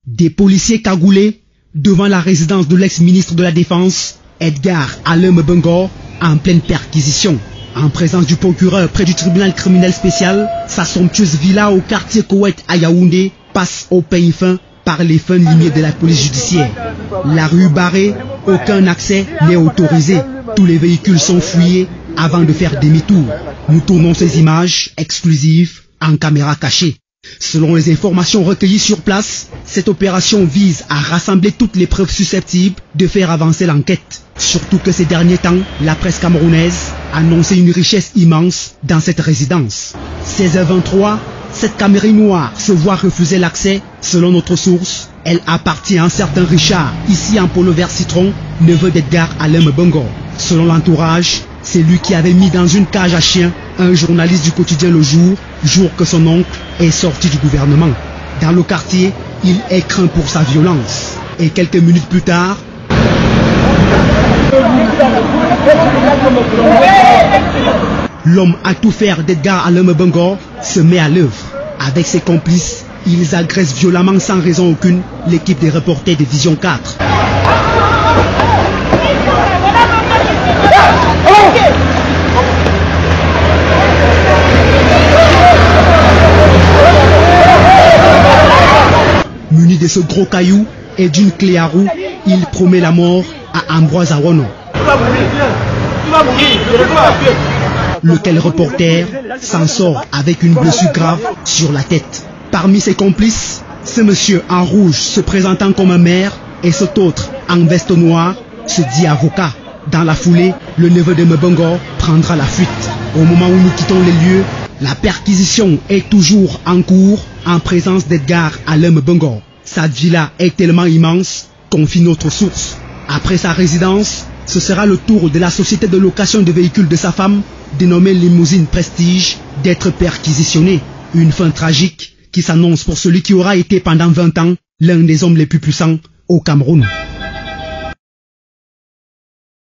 Des policiers cagoulés devant la résidence de l'ex-ministre de la Défense, Edgar Alain Mbengor, en pleine perquisition. En présence du procureur près du tribunal criminel spécial, sa somptueuse villa au quartier Koweït à Yaoundé passe au peigne fin par les fins lignées de la police judiciaire. La rue barrée, aucun accès n'est autorisé. Tous les véhicules sont fouillés avant de faire demi-tour. Nous tournons ces images exclusives en caméra cachée. Selon les informations recueillies sur place, cette opération vise à rassembler toutes les preuves susceptibles de faire avancer l'enquête. Surtout que ces derniers temps, la presse camerounaise annonçait une richesse immense dans cette résidence. 16h23, cette Camerie noire se voit refuser l'accès. Selon notre source, elle appartient à un certain Richard, ici en polo vert citron, neveu d'Edgar Alain Mbengor. Selon l'entourage, c'est lui qui avait mis dans une cage à chiens un journaliste du quotidien Le Jour, jour que son oncle est sorti du gouvernement. Dans le quartier, il est craint pour sa violence. Et quelques minutes plus tard, l'homme à tout faire d'Edgar Alain Mbengor se met à l'œuvre. Avec ses complices, ils agressent violemment sans raison aucune l'équipe des reporters de Vision 4. Muni de ce gros caillou et d'une clé à roue, il promet la mort à Ambroise Awono. Lequel reporter s'en sort avec une blessure grave sur la tête. Parmi ses complices, ce monsieur en rouge se présentant comme un maire et cet autre en veste noire se dit avocat. Dans la foulée, le neveu de Mbengor prendra la fuite. Au moment où nous quittons les lieux, la perquisition est toujours en cours en présence d'Edgar Alain Mbengor. Sa villa est tellement immense, confie notre source. Après sa résidence, ce sera le tour de la société de location de véhicules de sa femme, dénommée Limousine Prestige, d'être perquisitionnée. Une fin tragique qui s'annonce pour celui qui aura été pendant 20 ans l'un des hommes les plus puissants au Cameroun.